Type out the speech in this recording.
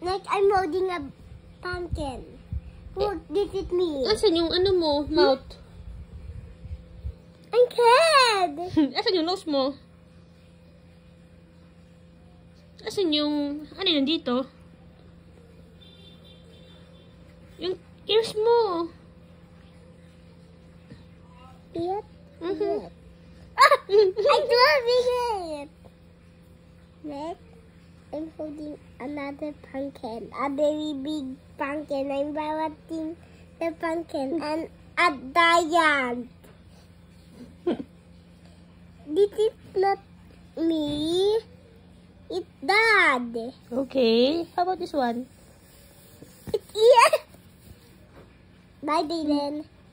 Like I'm holding a pumpkin. Look, this is me. Asan yung ano mo? Mouth? I'm kid. Asan yung nose mo? Asan yung... Ano yun dito? Yung ears mo. It? Mhm. I'm loving it. Next, I'm holding another pumpkin. A very big pumpkin. I'm balancing the pumpkin and a giant. This is not me. It's Dad. Okay. How about this one? It's yeah. Bye, Jaden.